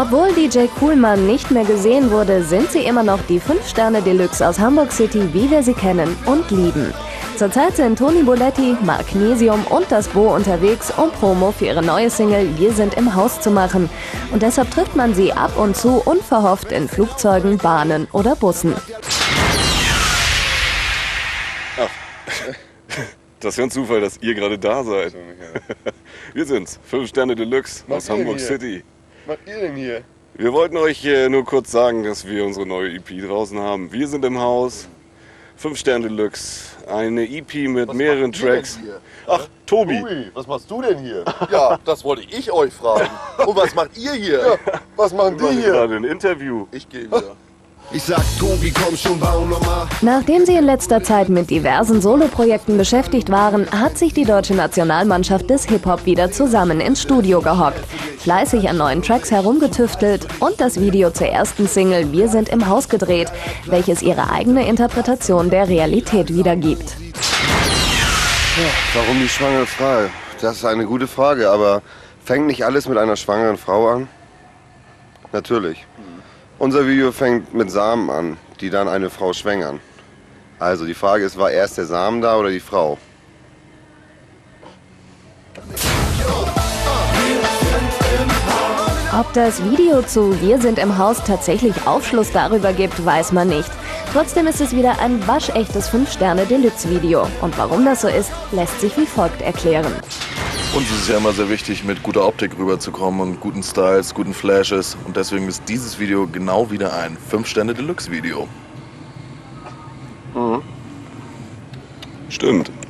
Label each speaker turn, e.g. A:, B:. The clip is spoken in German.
A: Obwohl DJ Kuhlmann nicht mehr gesehen wurde, sind sie immer noch die 5-Sterne-Deluxe aus Hamburg City, wie wir sie kennen und lieben. Zurzeit sind Toni Boletti, Magnesium und das Bo unterwegs, um Promo für ihre neue Single Wir sind im Haus zu machen. Und deshalb trifft man sie ab und zu unverhofft in Flugzeugen, Bahnen oder Bussen.
B: Ach, das ist ja ein Zufall, dass ihr gerade da seid. Wir sind's, 5 Sterne Deluxe aus Hamburg City.
C: Was macht ihr denn hier?
B: Wir wollten euch nur kurz sagen, dass wir unsere neue EP draußen haben. Wir sind im Haus, 5 Sterne Deluxe, eine EP mit mehreren Tracks. Ach, Tobi.
C: Tobi, was machst du denn hier?
D: Ja, das wollte ich euch fragen. Und was macht ihr hier?
C: Ja, was machen die hier?
B: Gerade ein Interview.
D: Ich gehe wieder.
E: Ich sag Tobi, komm schon, bau nochmal.
A: Nachdem sie in letzter Zeit mit diversen Soloprojekten beschäftigt waren, hat sich die deutsche Nationalmannschaft des Hip-Hop wieder zusammen ins Studio gehockt, fleißig an neuen Tracks herumgetüftelt und das Video zur ersten Single Wir sind im Haus gedreht, welches ihre eigene Interpretation der Realität wiedergibt.
C: Ja, warum die schwangere Frau? Das ist eine gute Frage, aber fängt nicht alles mit einer schwangeren Frau an? Natürlich. Unser Video fängt mit Samen an, die dann eine Frau schwängern. Also die Frage ist, war erst der Samen da oder die Frau?
A: Ob das Video zu Wir sind im Haus tatsächlich Aufschluss darüber gibt, weiß man nicht. Trotzdem ist es wieder ein waschechtes 5-Sterne-Deluxe-Video. Und warum das so ist, lässt sich wie folgt erklären.
F: Uns ist es ja immer sehr wichtig, mit guter Optik rüberzukommen und guten Styles, guten Flashes. Und deswegen ist dieses Video genau wieder ein 5-Sterne-Deluxe-Video.
B: Stimmt.